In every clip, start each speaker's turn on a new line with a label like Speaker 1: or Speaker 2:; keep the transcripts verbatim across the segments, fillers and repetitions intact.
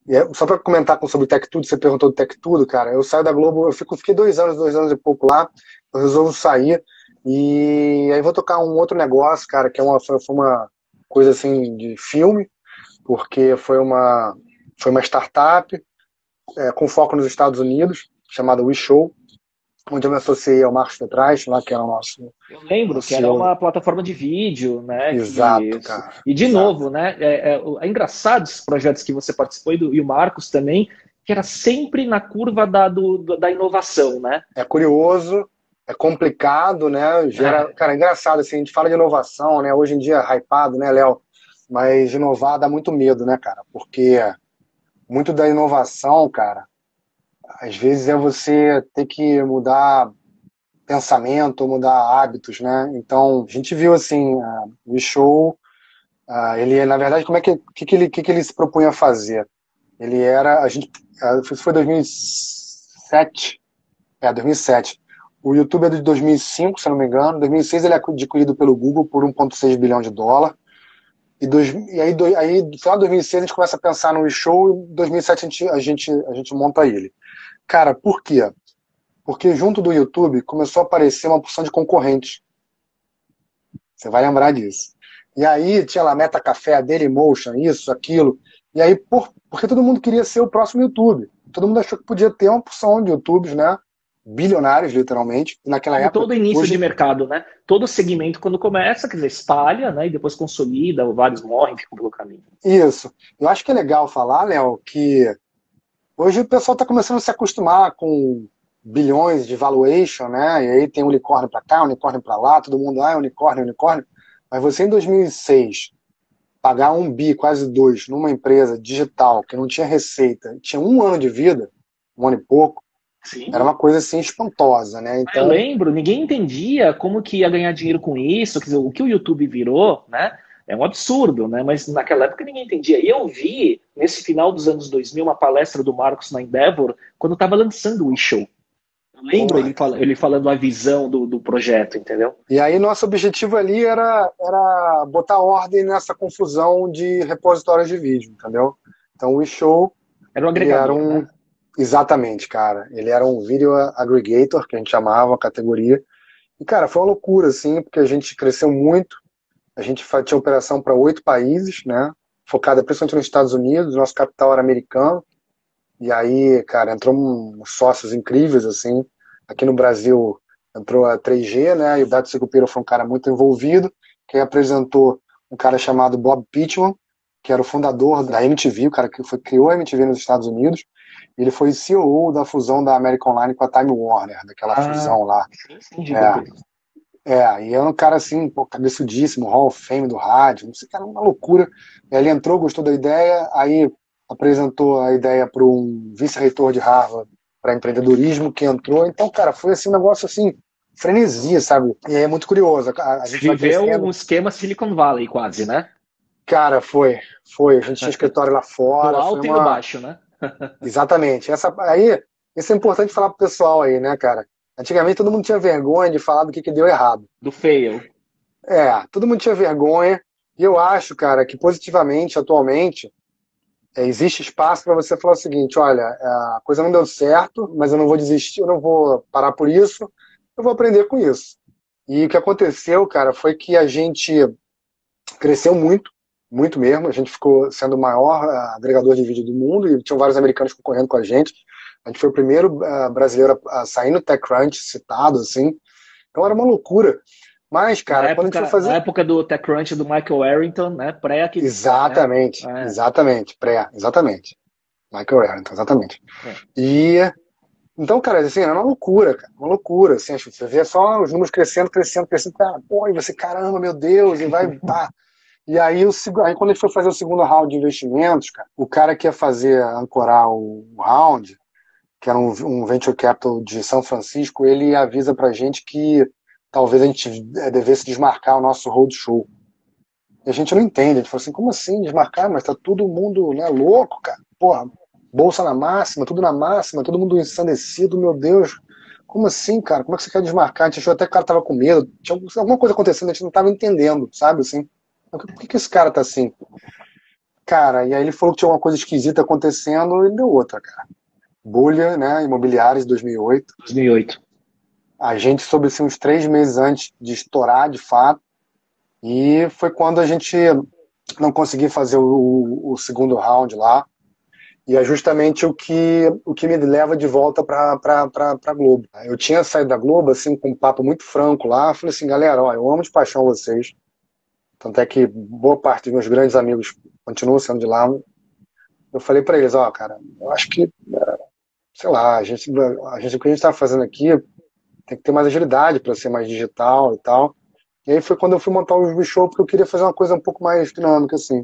Speaker 1: E é- só para comentar com- sobre o Tech Tudo, você perguntou do Tech Tudo, cara. Eu saio da Globo, eu fico, fiquei dois anos, dois anos e pouco lá. Eu resolvo sair e aí vou tocar um outro negócio, cara, que é uma, foi foi uma coisa assim de filme, porque foi uma, foi uma startup é, com foco nos Estados Unidos, chamada WeShow, onde eu me associei ao Marcos Petrais, lá que é o nosso,
Speaker 2: Eu lembro que era
Speaker 1: nosso
Speaker 2: uma plataforma de vídeo, né? Que...
Speaker 1: exato, cara,
Speaker 2: E de
Speaker 1: exato.
Speaker 2: novo, né? É, é, é engraçado esses projetos que você participou e, do, e o Marcos também, que era sempre na curva da, do, da inovação, né?
Speaker 1: É curioso, é complicado, né? Gera,
Speaker 2: É,
Speaker 1: cara, é engraçado assim, a gente fala de inovação, né? Hoje em dia é hypado, né, Léo? Mas inovar dá muito medo, né, cara? Porque muito da inovação, cara, às vezes é você ter que mudar pensamento, mudar hábitos, né? Então, a gente viu assim, a- o show, ah, ele, na verdade, como é que, que, que ele, que, que ele se propunha a fazer? Ele era, a gente, ah, isso foi dois mil e sete, é, dois mil e sete. O YouTube é de dois mil e cinco, se eu não me engano. dois mil e seis ele é adquirido pelo Google por um vírgula seis bilhão de dólar. E, dois, e aí, do, aí, no final de dois mil e seis, a gente começa a pensar no show e em dois mil e sete a gente, a gente, a gente monta ele. Cara, por quê? Porque junto do YouTube começou a aparecer uma porção de concorrentes. Você vai lembrar disso. E aí tinha lá Meta Café, Dailymotion, isso, aquilo. E aí, por, porque todo mundo queria ser o próximo YouTube. Todo mundo achou que podia ter uma porção de YouTubes, né? Bilionários, literalmente. E naquela
Speaker 2: como
Speaker 1: época,
Speaker 2: todo início de
Speaker 1: hoje,
Speaker 2: mercado, né? Todo segmento, quando começa, quer dizer, espalha, né? E depois consolida, vários morrem, ficam pelo caminho.
Speaker 1: isso. Eu acho que é legal falar, Léo, que hoje o pessoal está começando a se acostumar com bilhões de valuation, né? E aí tem unicórnio para cá, unicórnio para lá, todo mundo, ah, é unicórnio, unicórnio. Mas você em dois mil e seis pagar um bi, quase dois, numa empresa digital que não tinha receita, tinha um ano de vida, um ano e pouco, era
Speaker 2: Sim.
Speaker 1: uma coisa assim espantosa, né?
Speaker 2: Eu
Speaker 1: Então,
Speaker 2: lembro, ninguém entendia como que ia ganhar dinheiro com isso, quer dizer, o que o YouTube virou, né? É um absurdo, né? Mas naquela época ninguém entendia. E eu vi, nesse final dos anos dois mil, uma palestra do Marcos na Endeavor, quando estava lançando o eShow. Eu lembro
Speaker 1: porra,
Speaker 2: ele, fala,
Speaker 1: cara.
Speaker 2: ele falando a visão do, do projeto, entendeu?
Speaker 1: E aí nosso objetivo ali era, era botar ordem nessa confusão de repositórios de vídeo, entendeu? Então o show
Speaker 2: Era um
Speaker 1: ele era
Speaker 2: agregador,
Speaker 1: um.
Speaker 2: né?
Speaker 1: Exatamente, cara. Ele era um video aggregator, que a gente chamava a categoria. E, cara, foi uma loucura, assim, porque a gente cresceu muito. A gente fa- tinha operação para oito países, né? Focada principalmente nos Estados Unidos. Nosso capital era americano. E aí, cara, entrou uns sócios incríveis, assim. Aqui no Brasil entrou a três G, né? E o Beto Sicupira foi um cara muito envolvido. Quem apresentou um cara chamado Bob Pittman, que era o fundador da M T V, o cara que foi, criou a M T V nos Estados Unidos. Ele foi C E O da fusão da American Online com a Time Warner, daquela
Speaker 2: Ah,
Speaker 1: fusão lá.
Speaker 2: sim, sim,
Speaker 1: É,
Speaker 2: gigantesco.
Speaker 1: é, e é um cara assim, pô, cabeçudíssimo, Hall of Fame do rádio, não sei, cara, uma loucura. Ele entrou, gostou da ideia, aí apresentou a ideia para um vice-reitor de Harvard para empreendedorismo que entrou. Então, cara, foi assim um negócio assim, frenesia, sabe? E aí é muito curioso, a, a
Speaker 2: Você
Speaker 1: gente vai
Speaker 2: viveu um
Speaker 1: crescendo.
Speaker 2: esquema Silicon Valley quase, né?
Speaker 1: Cara, foi, foi. A gente tinha escritório lá
Speaker 2: No
Speaker 1: fora, foi
Speaker 2: alto e no
Speaker 1: uma.
Speaker 2: baixo, né?
Speaker 1: Exatamente. Essa, aí, isso é importante falar pro pessoal aí, né, cara? Antigamente todo mundo tinha vergonha de falar do que, que deu errado.
Speaker 2: Do fail.
Speaker 1: É, todo mundo tinha vergonha. E eu acho, cara, que positivamente, atualmente, é, existe espaço para você falar o seguinte: olha, a coisa não deu certo, mas eu não vou desistir, eu não vou parar por isso, eu vou aprender com isso. E o que aconteceu, cara, foi que a gente cresceu muito, muito mesmo. A gente ficou sendo o maior uh, agregador de vídeo do mundo e tinham vários americanos concorrendo com a gente. A gente foi o primeiro uh, brasileiro a, a sair no TechCrunch, citado, assim. Então era uma loucura. Mas,
Speaker 2: Na
Speaker 1: cara, quando a gente foi
Speaker 2: época, na
Speaker 1: fazer.
Speaker 2: época do TechCrunch do Michael Arrington, né? Pré-aquisição, né?
Speaker 1: Exatamente,
Speaker 2: É,
Speaker 1: exatamente, pré, exatamente. Michael Arrington, exatamente.
Speaker 2: é.
Speaker 1: E então, cara, assim, era uma loucura, cara, uma loucura, assim, você vê só os números crescendo, crescendo, crescendo, cara, pô, e você, caramba, meu Deus, e vai, pá. E aí, o, seg- aí quando a gente foi fazer o segundo round de investimentos, cara, o cara que ia fazer, ancorar o, o round, que era um, um venture capital de São Francisco, ele avisa pra gente que talvez a gente eh, devesse desmarcar o nosso roadshow. E a gente não entende. A gente fala assim, como assim desmarcar? Mas tá todo mundo, né, louco, cara. Porra, bolsa na máxima, tudo na máxima, todo mundo ensandecido, meu Deus. Como assim, cara? Como é que você quer desmarcar? A gente achou até que o cara tava com medo. Tinha alguma coisa acontecendo, a gente não tava entendendo, sabe, assim. Por que que esse cara tá assim? Cara, e aí ele falou que tinha uma coisa esquisita acontecendo e deu outra, cara. Bolha, né, imobiliárias de dois mil e oito.
Speaker 2: dois mil e oito.
Speaker 1: A gente soube assim, uns três meses antes de estourar, de fato, e foi quando a gente não conseguiu fazer o, o segundo round lá, e é justamente o que, o que me leva de volta para a Globo. Eu tinha saído da Globo assim, com um papo muito franco lá, falei assim, galera, ó, eu amo de paixão vocês, tanto é que boa parte dos meus grandes amigos continuam sendo de lá. Eu falei para eles, ó, cara, eu acho que, sei lá, a gente, a gente, o que a gente está fazendo aqui tem que ter mais agilidade para ser mais digital e tal. E aí foi quando eu fui montar o V-Show, porque eu queria fazer uma coisa um pouco mais dinâmica, assim.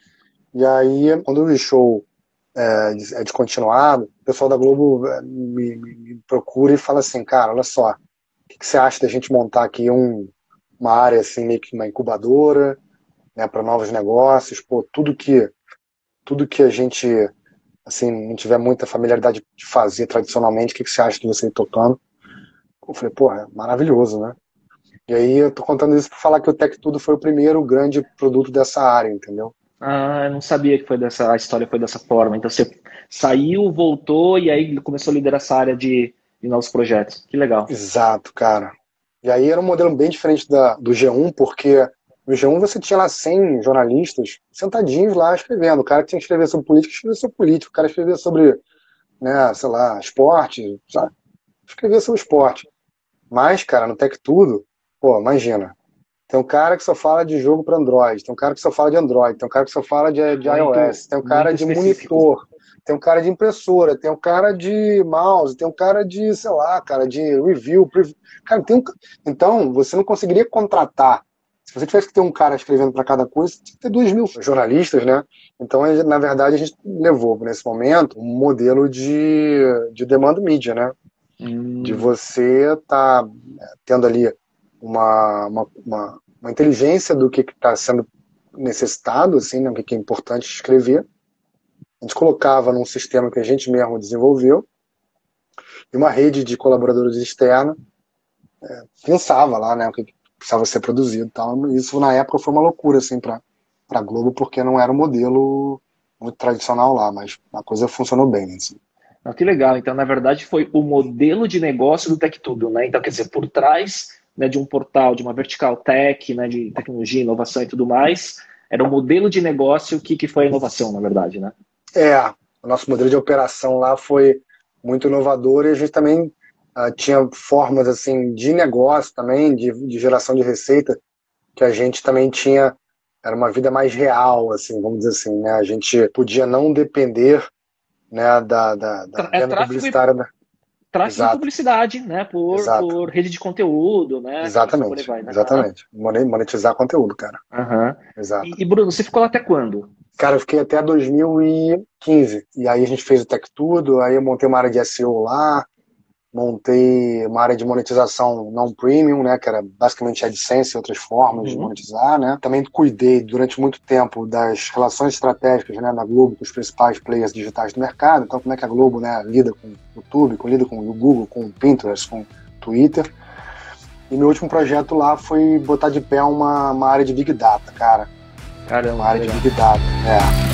Speaker 1: E aí, quando o V-Show é, é descontinuado, o pessoal da Globo me, me, me procura e fala assim, cara, olha só, o que, que você acha da gente montar aqui um, uma área, assim, meio que uma incubadora, né, para novos negócios, pô, tudo que, tudo que a gente, assim, não tiver muita familiaridade de fazer tradicionalmente, o que, que você acha de você ir tocando? Eu falei, porra, é maravilhoso, né? E aí eu tô contando isso para falar que o Tech Tudo foi o primeiro grande produto dessa área, entendeu?
Speaker 2: Ah, eu não sabia que foi dessa, a história foi dessa forma. Então você saiu, voltou e aí começou a liderar essa área de, de novos projetos. Que legal.
Speaker 1: Exato, cara. E aí era um modelo bem diferente da, do G um, porque no G um você tinha lá cem jornalistas sentadinhos lá escrevendo. O cara que tinha que escrever sobre política, escrevia sobre política. O cara escrevia sobre, né, sei lá, esporte, sabe? Escrevia sobre esporte. Mas, cara, no Tech Tudo, pô, imagina. Tem um cara que só fala de jogo para Android, tem um cara que só fala de Android, tem um cara que só fala de, de
Speaker 2: Muito,
Speaker 1: iOS, tem um cara de
Speaker 2: específico.
Speaker 1: monitor, tem um cara de impressora, tem um cara de mouse, tem um cara de, sei lá, cara, de review. Preview. Cara, tem um... Então, você não conseguiria contratar. Se você tivesse que ter um cara escrevendo para cada coisa, você tinha que ter dois mil jornalistas, né? Então, na verdade, a gente levou, nesse momento, um modelo de, de demand media, né?
Speaker 2: Hum.
Speaker 1: De você estar tá tendo ali uma, uma, uma, uma inteligência do que está sendo necessitado, assim, né, o que é importante escrever. A gente colocava num sistema que a gente mesmo desenvolveu e uma rede de colaboradores externa é, pensava lá, né, o que precisava ser produzido. Então, isso na época foi uma loucura assim, para a Globo, porque não era um modelo muito tradicional lá, mas a coisa funcionou bem. Assim.
Speaker 2: Ah, que legal. Então, na verdade, foi o modelo de negócio do Tech Tudo, né? Então, quer dizer, por trás, né, de um portal, de uma vertical tech, né, de tecnologia, inovação e tudo mais, era o modelo de negócio que, que foi a inovação, na verdade, né?
Speaker 1: É, o nosso modelo de operação lá foi muito inovador e a gente também uh, tinha formas assim de negócio também, de, de geração de receita, que a gente também tinha, era uma vida mais real, assim, vamos dizer assim, né? A gente podia não depender, né, da, da, da
Speaker 2: É
Speaker 1: venda publicitária. Da...
Speaker 2: Tráfego de publicidade, né, por, por rede de conteúdo, né?
Speaker 1: Exatamente,
Speaker 2: vai, né?
Speaker 1: exatamente. Monetizar conteúdo, cara.
Speaker 2: Uhum.
Speaker 1: Exato.
Speaker 2: E, e, Bruno, você ficou lá até quando?
Speaker 1: Cara, eu fiquei até dois mil e quinze. E aí a gente fez o Tech Tudo, aí eu montei uma área de S E O lá, montei uma área de monetização não premium, né, que era basicamente AdSense e outras formas uhum. de monetizar, né. Também cuidei durante muito tempo das relações estratégicas, né, da Globo com os principais players digitais do mercado. Então, como é que a Globo, né, lida com o YouTube, com, lida com o Google, com o Pinterest, com o Twitter. E meu último projeto lá foi botar de pé uma, uma área de Big Data, cara.
Speaker 2: Caramba.
Speaker 1: Uma área legal. de Big Data, é.